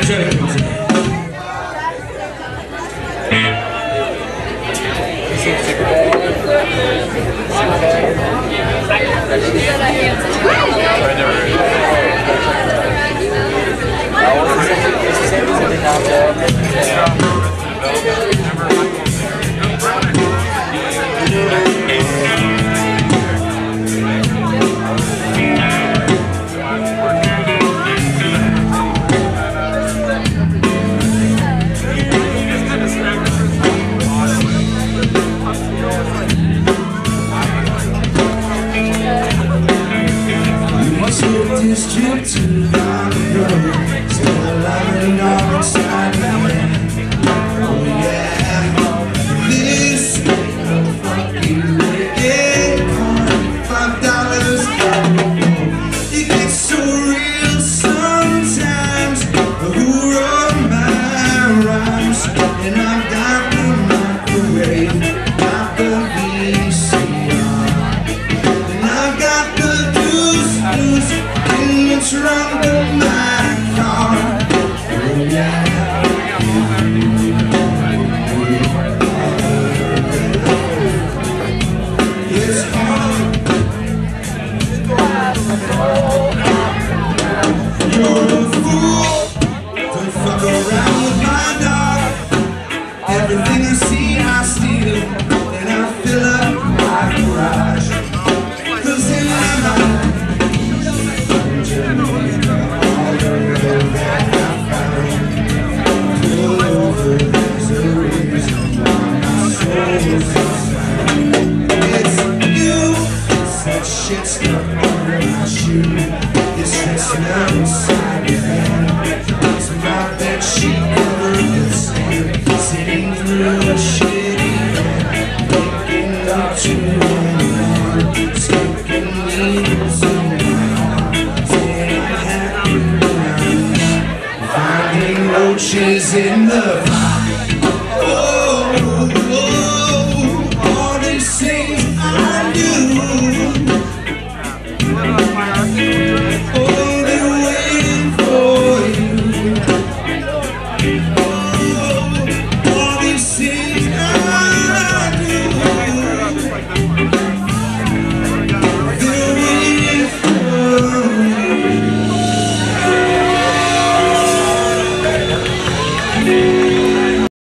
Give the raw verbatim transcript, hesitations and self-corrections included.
This trip to long ago, still alive all inside me. Oh yeah, this ain't no fucking wicked corn. Five dollars, it gets so real sometimes. Who wrote my rhymes? And I've got the microwave, got the V C R, and I've got the deuce, deuce. What's wrong with my car? Oh yeah. It's hard. You're a fool. Don't fuck around with my dog. Everything I see I steal, and I fill up my garage. Cause in my mind it's you, it's that shit stuck under my shoe. It's that smell inside your head. It's my bed sheet covered with sand, sitting through a shitty bed, waking up to an alarm, smoking needles in my arm, saying I'm happy now, finding roaches in the